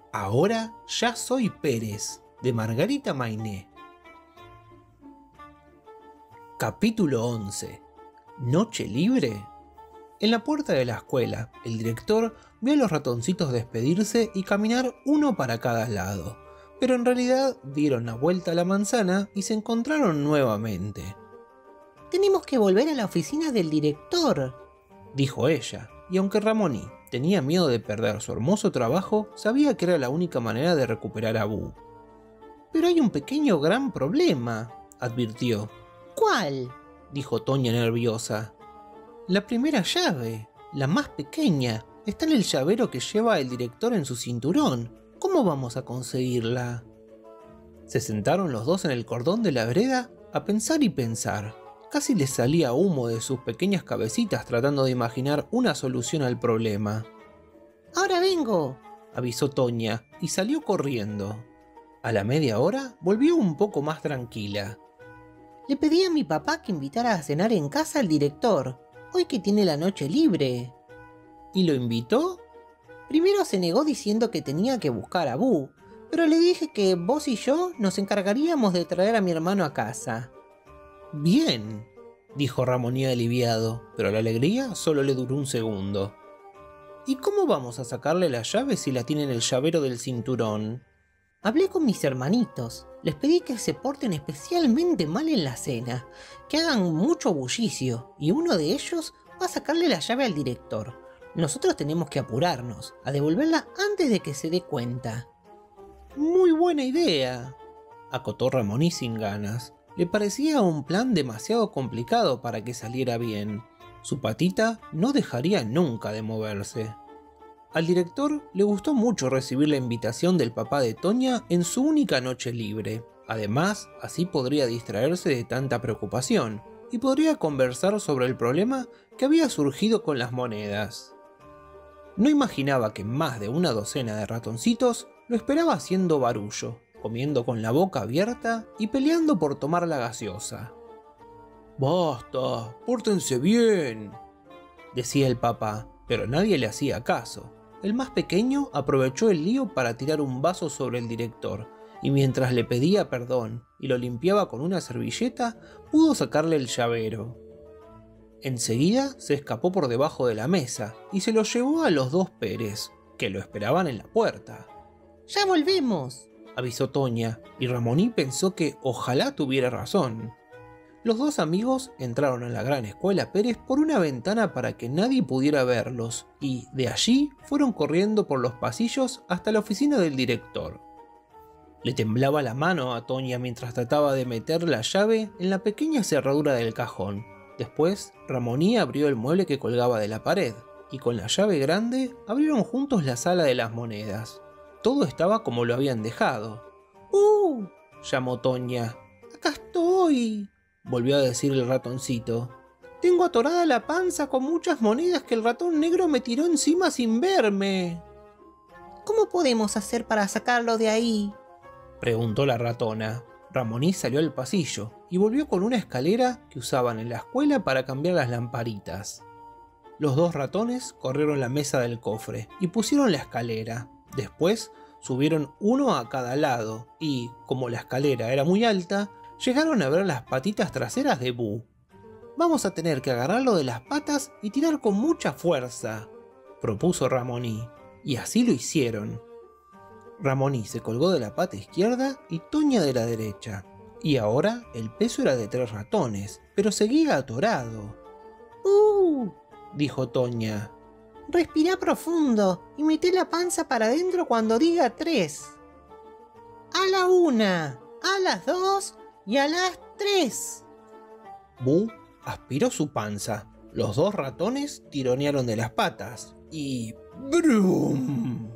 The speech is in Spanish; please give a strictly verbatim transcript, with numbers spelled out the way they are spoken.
Ahora ya soy Pérez, de Margarita Mainé. Capítulo once. ¿Noche libre? En la puerta de la escuela, el director vio a los ratoncitos despedirse y caminar uno para cada lado, pero en realidad dieron la vuelta a la manzana y se encontraron nuevamente. «Tenemos que volver a la oficina del director», dijo ella, y aunque Ramoní tenía miedo de perder su hermoso trabajo, sabía que era la única manera de recuperar a Boo. «Pero hay un pequeño gran problema», advirtió. «¿Cuál?», dijo Toña nerviosa. «La primera llave, la más pequeña, está en el llavero que lleva el director en su cinturón. ¿Cómo vamos a conseguirla?» Se sentaron los dos en el cordón de la vereda a pensar y pensar. Casi les salía humo de sus pequeñas cabecitas tratando de imaginar una solución al problema. «Ahora vengo», avisó Toña y salió corriendo. A la media hora volvió un poco más tranquila. «Le pedí a mi papá que invitara a cenar en casa al director, hoy que tiene la noche libre». ¿Y lo invitó? «Primero se negó diciendo que tenía que buscar a Boo, pero le dije que vos y yo nos encargaríamos de traer a mi hermano a casa». «Bien», dijo Ramoní aliviado, pero la alegría solo le duró un segundo. «¿Y cómo vamos a sacarle la llave si la tiene en el llavero del cinturón?» «Hablé con mis hermanitos, les pedí que se porten especialmente mal en la cena, que hagan mucho bullicio, y uno de ellos va a sacarle la llave al director. Nosotros tenemos que apurarnos, a devolverla antes de que se dé cuenta». «Muy buena idea», acotó Ramoní sin ganas. Le parecía un plan demasiado complicado para que saliera bien. Su patita no dejaría nunca de moverse. Al director le gustó mucho recibir la invitación del papá de Toña en su única noche libre. Además, así podría distraerse de tanta preocupación y podría conversar sobre el problema que había surgido con las monedas. No imaginaba que más de una docena de ratoncitos lo esperaba haciendo barullo, comiendo con la boca abierta y peleando por tomar la gaseosa. «Basta, pórtense bien», decía el papá, pero nadie le hacía caso. El más pequeño aprovechó el lío para tirar un vaso sobre el director, y mientras le pedía perdón y lo limpiaba con una servilleta, pudo sacarle el llavero. Enseguida se escapó por debajo de la mesa y se lo llevó a los dos Pérez, que lo esperaban en la puerta. «Ya volvemos», avisó Toña, y Ramoní pensó que ojalá tuviera razón. Los dos amigos entraron a la gran escuela Pérez por una ventana para que nadie pudiera verlos, y de allí fueron corriendo por los pasillos hasta la oficina del director. Le temblaba la mano a Toña mientras trataba de meter la llave en la pequeña cerradura del cajón. Después, Ramoní abrió el mueble que colgaba de la pared, y con la llave grande abrieron juntos la sala de las monedas. Todo estaba como lo habían dejado. «¡Uh!», llamó Toña. «acá estoy», volvió a decir el ratoncito. «Tengo atorada la panza con muchas monedas que el ratón negro me tiró encima sin verme». «¿Cómo podemos hacer para sacarlo de ahí?», preguntó la ratona. Ramoní salió al pasillo y volvió con una escalera que usaban en la escuela para cambiar las lamparitas. Los dos ratones corrieron la mesa del cofre y pusieron la escalera. Después subieron uno a cada lado y, como la escalera era muy alta, llegaron a ver las patitas traseras de Boo. «Vamos a tener que agarrarlo de las patas y tirar con mucha fuerza», propuso Ramoní, y así lo hicieron. Ramoní se colgó de la pata izquierda y Toña de la derecha, y ahora el peso era de tres ratones, pero seguía atorado. «Uh», dijo Toña. «respirá profundo y meté la panza para adentro cuando diga tres. A la una, a las dos y a las tres». Boo aspiró su panza, los dos ratones tironearon de las patas y ¡brum!